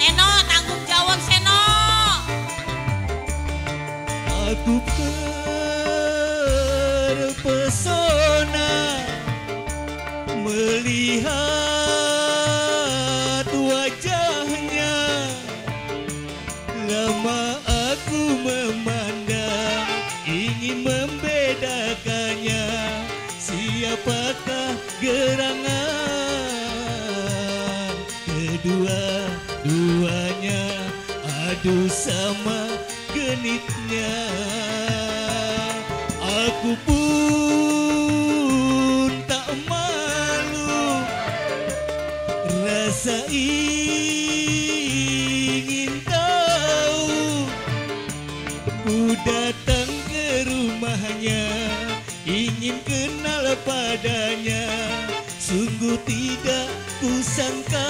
Seno, tanggung jawab Seno. Aku terpesona melihat wajahnya. Lama aku memandang, ingin membedakannya. Siapakah gerangan kedua-duanya? Aduh sama genitnya. Aku pun tak malu, rasa ingin tahu. Ku datang ke rumahnya, ingin kenal padanya. Sungguh tidak kusangka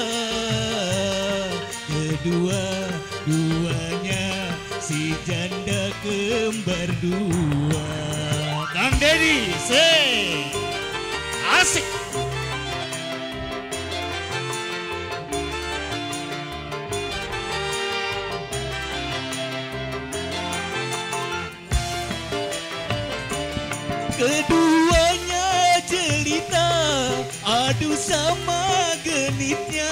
kedua-duanya si janda kembar dua. Kang Deddy, say asik. Keduanya jelita, aduh sama genitnya.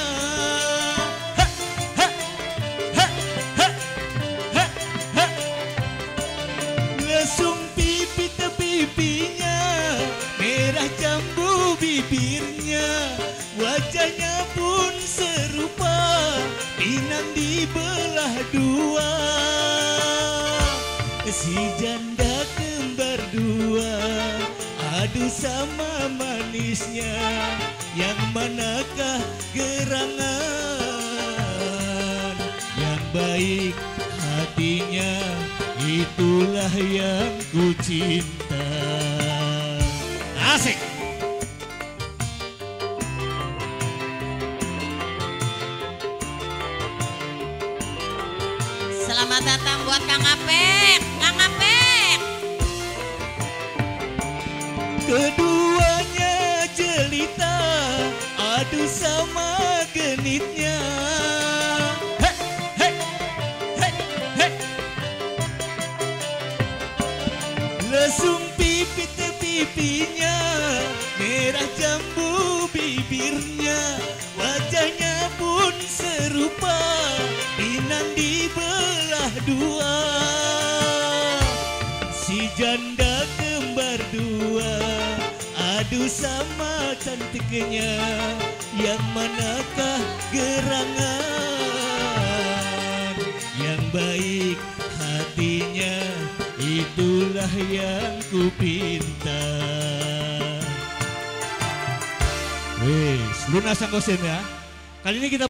Lesung pipi pipinya, merah jambu bibirnya. Wajahnya pun serupa, pinang dibelah dua. Si janda kembar dua, aduh sama manisnya. Yang manakah gerangan? Yang baik hatinya, itulah yang ku cinta. Asik. Selamat datang buat Kang Apek. Kang Apek. Keduanya jelita, aduh sama genitnya. Lesung pipi pipinya, merah jambu bibirnya. Wajahnya pun serupa, pinang dibelah dua. Si janda kembar dua, aduh sama cantiknya. Yang manakah gerangan? Yang baik hatinya, itulah yang ku pinta. Wes, lunas angkosin ya. Kali ini kita